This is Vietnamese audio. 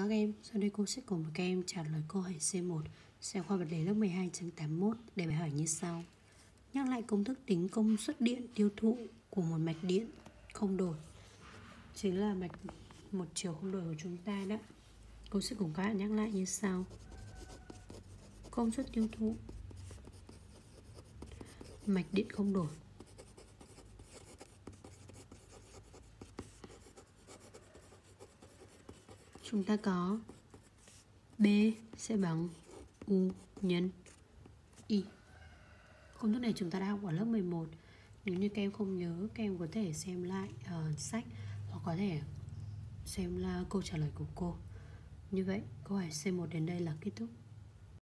các em, sau đây cô sẽ cùng với các em trả lời câu hỏi C1 sách khoa vật lý lớp 12 chương 81. Đề bài hỏi như sau: nhắc lại công thức tính công suất điện tiêu thụ của một mạch điện không đổi, chính là mạch một chiều không đổi của chúng ta đó. Cô sẽ cùng các bạn nhắc lại như sau: công suất tiêu thụ mạch điện không đổi chúng ta có B sẽ bằng U nhân I. Công thức này chúng ta đã học ở lớp 11. Nếu như các em không nhớ, các em có thể xem lại sách hoặc có thể xem là câu trả lời của cô. Như vậy câu hỏi C1 đến đây là kết thúc.